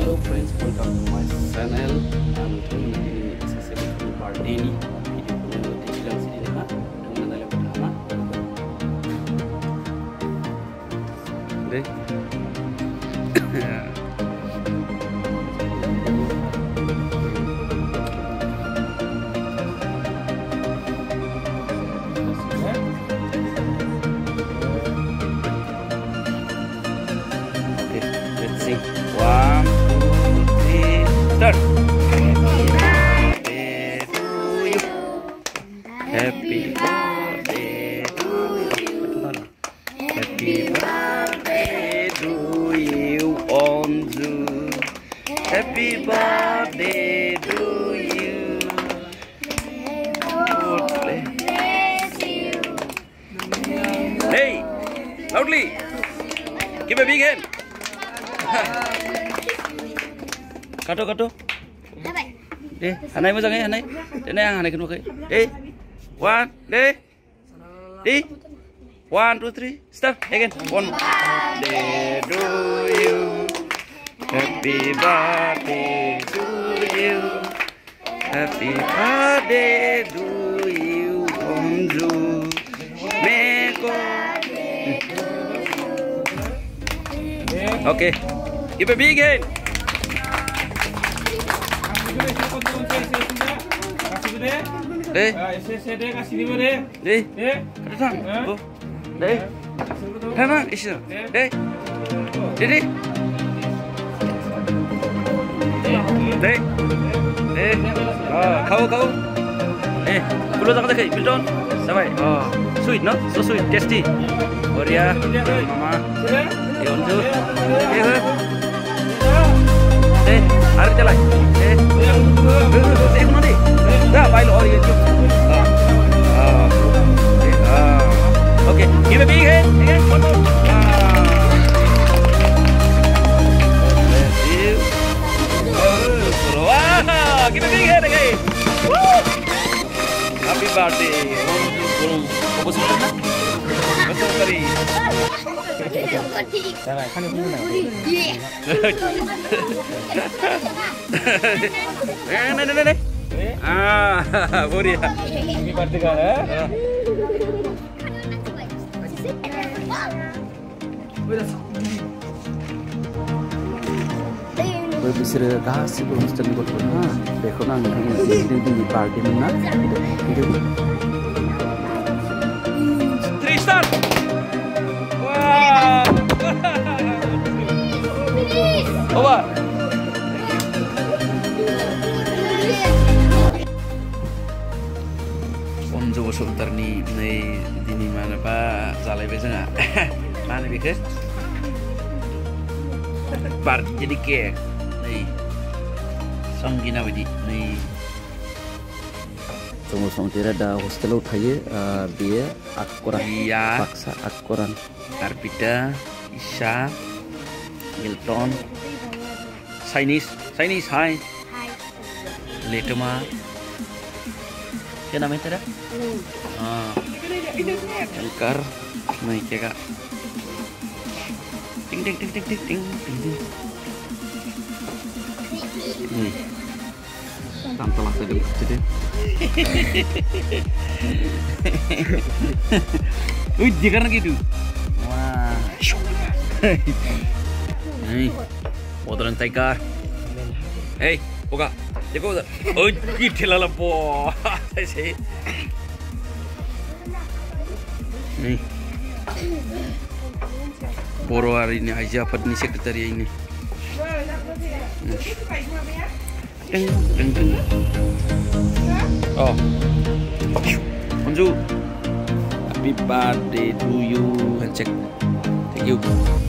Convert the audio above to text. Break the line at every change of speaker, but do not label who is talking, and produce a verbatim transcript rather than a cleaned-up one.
Hello friends, welcome to my channel. Ang teman ini accessible to birthday ni video ko digital sini na dengan dalam pertama. Deh. Let's see. One, two, three, start. Happy birthday to you. Happy birthday to you, Onzu. Happy birthday to you. God bless you. Hey, loudly. Give a big hand. Kato kato. Deh, hanai mojangai hanai. Dene yang hanai kenukai. Deh. One, deh. Deh. One, two, three. Start again. One. Day to you. Happy birthday to you. Happy birthday to you, Onzu. Meko. Okay. Give a big hand. Deh, deh, deh, datang, oh, deh, mana isi, deh, deh, deh, deh, deh, oh, kau kau, eh, kulo tak ada kai, Milton, sampai, oh, sweet no, so sweet, tasty, Korea, mama, Onzu, eh, deh, hari jalan, eh, eh, kuno deh. Dah, baik lo orang YouTube. Ah, ah, okay. Give a big hand, again, one more. Ah, bless you. Oh, wow, give a big hand again. Woo! Happy birthday. Belum, fokus dulu nak. Betul tadi. Salah, kan itu mana? Eh, nih, nih, nih. Ah, boleh. Ini party kan? Berbisir kasih belum sedang buat pernah. Bekon ang ini di party mana? Three start. Wow. Over. Onzu sultar ni ni dini mana pa zalai beza nggak? Mana bikin? Bar jadi kek, nih, sanggina bedi, nih. Tunggu tunggu tidak ada hostel utai dia akuran, iya, paksa akuran. Arpita, Isha, Milton, Chinese, Chinese, hi, Letoma. क्या नाम है तेरा? हाँ, Elkar, नहीं क्या? Ting ting ting ting ting ting ting. Hmm, tampil lah tadi jadi. Wih, dia kan gitu. Wah, nih, motor Elkar. Hey, buka. देखो उधर, ओह किठेला लपो, ऐसे नहीं, बोरो hari ini aja pernah sekretari ini, deng deng deng, oh, Onzu, happy birthday to you, handshake, thank you.